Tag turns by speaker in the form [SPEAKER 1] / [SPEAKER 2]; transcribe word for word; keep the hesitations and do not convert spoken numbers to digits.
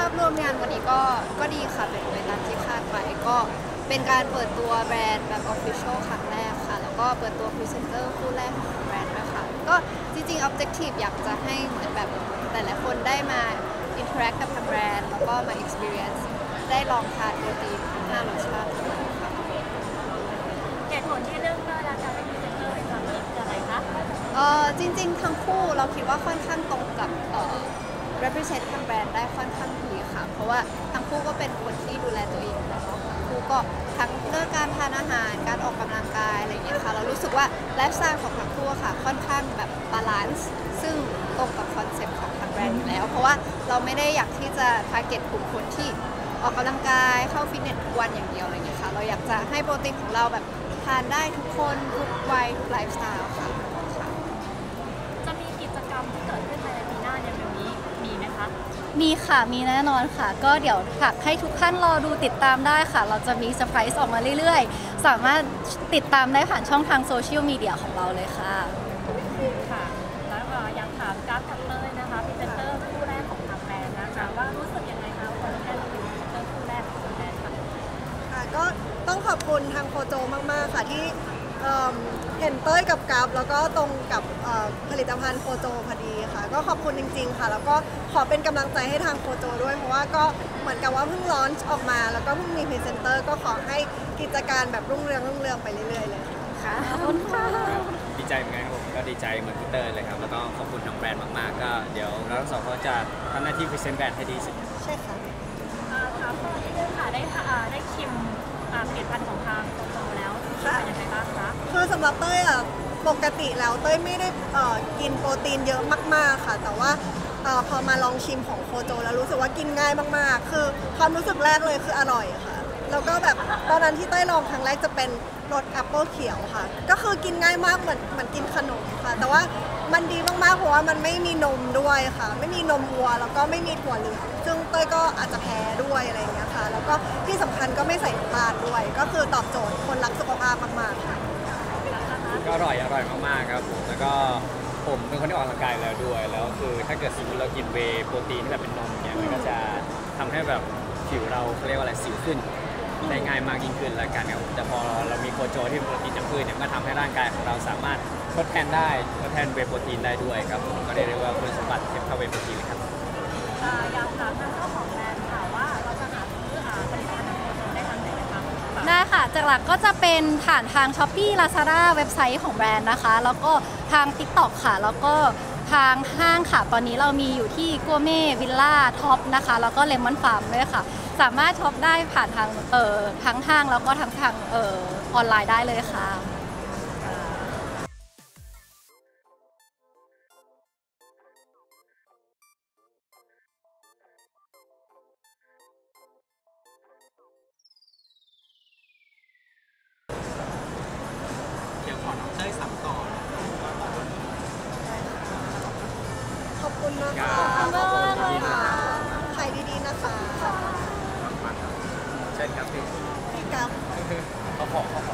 [SPEAKER 1] าพรวมงานวันนี้ก็ก็ดีค่ะเป็นไปตามที่คาดไว้ก็เป็นการเปิดตัวแบรนด์แบบ Official ครั้งแรกค่ะแล้วก็เปิดตัวพรีเซนเตอร์คู่แรกของแบรนด์ด้วยค่ะก็จริงๆ Objective อยากจะให้เหมือนแบบแต่ละคนได้มา interact กับทางแบรนด์แล้วก็มา experience ได้ลองทานโปรตีนห้ารสชาติค่ะ
[SPEAKER 2] เหตุผลที่เลือกเตอร์และการเป็นพรีเซนเตอร์ในครั้งนี้คืออะไรคะ
[SPEAKER 1] เออจริงๆทั้งคู่เราคิดว่าค่อนข้างตรงกับเอ่อ represent ทางแบรนด์ได้ค่อนข้างดีค่ะเพราะว่าทั้งคู่ก็เป็นคนที่ดูแลตัวเองแล้วทั้งคู่ก็ทั้งเรื่องการทานอาหารการออกกำลังกายอะไรอย่างเงี้ยค่ะเรารู้สึกว่าไลฟ์สไตล์ของทั้งคู่ค่ะค่อนข้างแบบบาลานซ์ซึ่งตรงกับคอนเซ็ปต์ของทางแบรนด์อยู่แล้วเพราะว่าเราไม่ได้อยากที่จะ target กลุ่มคนที่ออกกำลังกายเข้าฟิตเนสทุกวันอย่างเดียวอะไรอย่างเงี้ยค่ะเราอยากจะให้โปรตีนของเราแบบทานได้ทุกคนทุกวัยทุกไลฟ์สไตล์ค่ะ
[SPEAKER 2] จะมีกิจกรรมที่เกิดขึ้นในปีหน้าในเร็วนี้มีไหมคะ
[SPEAKER 3] มีค่ะมีแน่นอนค่ะก็เดี๋ยวฝากให้ทุกท่านรอดูติดตามได้ค่ะเราจะมีเซอร์ไพรส์ออกมาเรื่อยๆสามารถติดตามได้ผ่านช่องทางโซเชียลมีเดียของเราเลยค่ะ
[SPEAKER 2] ค่ะแล้วก็อยากถามกราฟกับเต้ยนะคะพรีเซนเตอร์คู่แรกของทางแบรนด์นะคะว่ารู้สึกยังไงคะวันที่ได้เป็นพรีเซนเตอร์คู่แรกของแบรนด์ค่ะ
[SPEAKER 4] ค่ะก็ต้องขอบคุณทางโคโจมากๆค่ะที่เห็นเต้ยกับกัฟแล้วก็ตรงกับผลิตภัณฑ์โคโจพอดีค่ะก็ขอบคุณจริงๆค่ะแล้วก็ขอเป็นกำลังใจให้ทางโคโจด้วยเพราะว่าก็เหมือนกับว่าเพิ่งลอนช์ออกมาแล้วก็เพิ่งมีพรีเซนเตอร์ก็ขอให้กิจการแบบรุ่งเรืองรุ่งเรืองไปเรื่อยๆเลย
[SPEAKER 1] ค่ะขอบคุณค่ะ
[SPEAKER 5] ดีใจเหมือนกันครับผมก็ดีใจเหมือนพี่เตอร์เลยครับแล้วก็ขอบคุณทางแบรนด์มากๆก็เดี๋ยวเราทั้งสองคนจะทำหน้าที่พรีเซนต์แบรนด์ให้ดีสุด
[SPEAKER 4] ใช่ค่ะ
[SPEAKER 2] ถามต่อที่เรื่องค่ะได้ได้ชิมผลิตภัณฑ์ของทางโคโจแล้วเป็นยังไงบ้างคะ
[SPEAKER 4] คือสำหรับเต้ยอ่ะปกติแล้วเต้ยไม่ได้กินโปรตีนเยอะมากๆค่ะแต่ว่าพอมาลองชิมของโคโจแล้วรู้สึกว่ากินง่ายมากๆคือความรู้สึกแรกเลยคืออร่อยค่ะแล้วก็แบบตอนนั้นที่เต้ยลองครั้งแรกจะเป็นรสแอปเปิลเขียวค่ะก็คือกินง่ายมากเหมือนเหมือนกินขนมค่ะแต่ว่ามันดีมากๆเพราะว่ามันไม่มีนมด้วยค่ะไม่มีนมวัวแล้วก็ไม่มีถั่วเหลืองซึ่งเต้ยก็อาจจะแพ้ด้วยอะไรอย่างเงี้ยค่ะแล้วก็ที่สำคัญก็ไม่ใส่น้ำตาลด้วยก็คือตอบโจทย์คนรักสุขภาพมากๆค่ะ
[SPEAKER 5] ก็อร่อยอร่อยมากๆครับผมแล้วก็ผมเป็นคนที่ออกกำลังกายแล้วด้วยแล้วคือถ้าเกิดสมมติเรากินเวย์โปรตีนที่แบบเป็นนมเนี่ยมันก็จะทำให้แบบผิวเราเขาเรียกว่าอะไรสิวขึ้นได้ง่ายมากยิ่งขึ้นแล้วกันครับแต่พอเรามีโคโจที่เป็นโปรตีนจากพืชเนี่ยก็ทำให้ร่างกายของเราสามารถทดแทนได้ทดแทนเวย์โปรตีนได้ด้วยครับผมก็เรียกว่าคุณสมบัติเทียบเท่าเวย์โปรตีนเลยครับ
[SPEAKER 2] อยากถามทางเจ้าของแบรนด์ค่ะว่าเราจะหาซื้อผลิตภัณฑ์ของโคโจได้ทางไหนคะ
[SPEAKER 3] ได้ค่ะจากหลักก็จะเป็นผ่านทาง Shopee Lazada เว็บไซต์ของแบรนด์นะคะแล้วก็ทาง ติ๊กต็อก ค่ะแล้วก็ทางห้างค่ะตอนนี้เรามีอยู่ที่กัวเม่วิลล่าท็อปนะคะแล้วก็เลมอนฟาร์มด้วยค่ะสามารถช็อปได้ผ่านทางเอ่อทั้งห้างแล้วก็ทั้งทางเอ่อออนไลน์ได้เลยค่ะ
[SPEAKER 5] เดี๋ยวขอน้องเต้ยสัมก่อน
[SPEAKER 4] ขอบคุณนะคะ
[SPEAKER 5] ขอบคุณค่ะ
[SPEAKER 4] ขายดีๆนะคะ
[SPEAKER 5] เช่นครับพี่
[SPEAKER 4] พี่กัฟ
[SPEAKER 5] เขาขอเขาขอ